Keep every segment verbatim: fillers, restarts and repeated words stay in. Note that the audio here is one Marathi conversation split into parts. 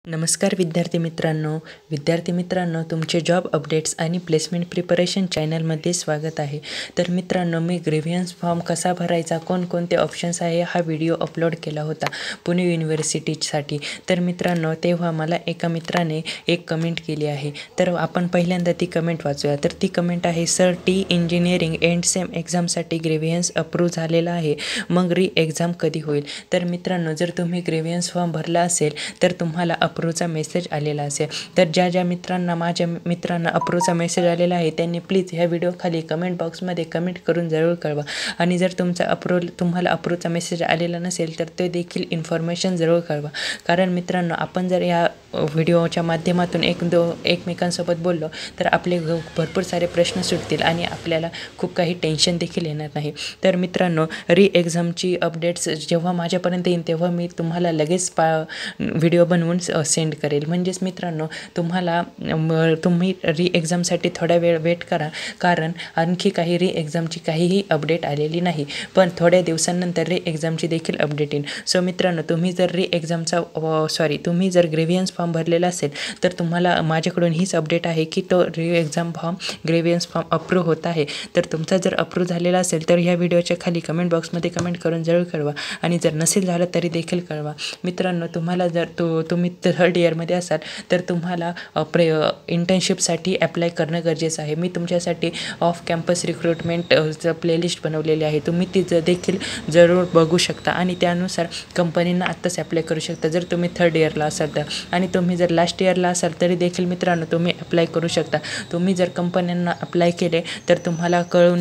नमस्कार विद्यार्थी मित्रांनो विद्यार्थी मित्रांनो तुमचे जॉब अपडेट्स आणि प्लेसमेंट प्रिपरेशन चॅनलमध्ये स्वागत आहे। तर मित्रांनो मी ग्रेव्हियन्स फॉर्म कसा भरायचा कोणकोणते ऑप्शन्स आहे हा व्हिडिओ अपलोड केला होता पुणे युनिव्हर्सिटीसाठी। तर मित्रांनो तेव्हा मला एका मित्राने एक कमेंट केली आहे, तर आपण पहिल्यांदा ती कमेंट वाचूया। तर ती कमेंट आहे, sir T engineering end sem एक्झामसाठी ग्रेव्हियन्स अप्रूव्ह झालेला आहे, मग री एक्झाम कधी होईल। तर मित्रांनो जर तुम्ही ग्रेव्हियन्स फॉर्म भरला असेल तर तुम्हाला अप्रूव्हचा मेसेज आलेला असेल। तर ज्या ज्या मित्रांना माझ्या मित्रांना अप्रूव्हचा मेसेज आलेला आहे त्यांनी प्लीज ह्या व्हिडिओ खाली कमेंट बॉक्समध्ये कमेंट करून जरूर कळवा। आणि जर तुमचा अप्रूव्ह तुम्हाला अप्रूव्हचा मेसेज आलेला नसेल तर ते देखील इन्फॉर्मेशन जरूर कळवा। कारण मित्रांनो आपण जर या व्हिडिओच्या माध्यमातून एक दो एकमेकांसोबत बोललो तर आपले भरपूर सारे प्रश्न सुटतील आणि आपल्याला खूप काही टेन्शन देखील येणार नाही। तर मित्रांनो री एक्झामची अपडेट्स जेव्हा माझ्यापर्यंत येईल तेव्हा मी तुम्हाला लगेच पा व्हिडिओ बनवून सेंड करेल। म्हणजेच मित्रांनो तुम्हाला तुम्ही री एक्झामसाठी थोडा वेळ वेट करा, कारण आणखी काही री एक्झामची काहीही अपडेट आलेली नाही, पण थोड्या दिवसांनंतर री एक्झामची देखील अपडेट येईल। सो मित्रांनो तुम्ही जर री एक्झामचा सॉरी तुम्ही जर ग्रेव्हियन्स फॉर्म भरलेला असेल तर तुम्हाला माझ्याकडून हीच अपडेट आहे की तो re exam form grievance form approve होत आहे। तर तुमचा जर अप्रूव्ह झालेला असेल तर ह्या व्हिडिओच्या खाली कमेंट बॉक्समध्ये कमेंट करून जरूर कळवा, आणि जर नसेल झालं तरी देखील कळवा। मित्रांनो तुम्हाला जर तो तुम्ही थर्ड इयरमध्ये असाल तर तुम्हाला प्रे इंटर्नशिपसाठी अप्लाय करणं गरजेचं आहे। मी तुमच्यासाठी ऑफ कॅम्पस रिक्रुटमेंट प्लेलिस्ट बनवलेली आहे, तुम्ही ती ज देखील जरूर बघू शकता आणि त्यानुसार कंपनींना आत्ताच अप्लाय करू शकता जर तुम्ही थर्ड इयरला असाल तर। आणि तुम्ही जर लास्ट इयरला असाल तरी देखील मित्रांनो तुम्ही अप्लाय करू शकता। तुम्ही जर कंपन्यांना अप्लाय केले तर तुम्हाला कळून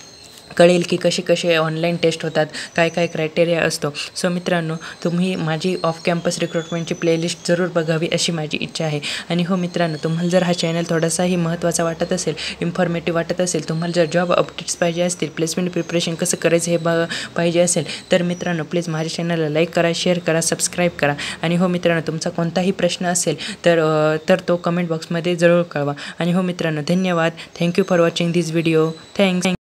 कळेल की कसे कसे ऑनलाईन टेस्ट होतात, काय काय क्रायटेरिया असतो। सो मित्रांनो तुम्ही माझी ऑफ कॅम्पस रिक्रुटमेंटची प्लेलिस्ट जरूर बघावी अशी माझी इच्छा आहे। आणि हो मित्रांनो तुम्हाला जर हा चॅनल थोडासाही महत्त्वाचा वाटत असेल, इन्फॉर्मेटिव्ह वाटत असेल, तुम्हाला जर जॉब अपडेट्स पाहिजे असतील, प्लेसमेंट प्रिपरेशन कसं करायचं हे ब पाहिजे असेल तर मित्रांनो प्लीज माझ्या चॅनलला लाईक करा, शेअर करा, सबस्क्राईब करा। आणि हो मित्रांनो तुमचा कोणताही प्रश्न असेल तर तर तो कमेंट बॉक्समध्ये जरूर कळवा। आणि हो मित्रांनो धन्यवाद, thank you for watching this video, thanks.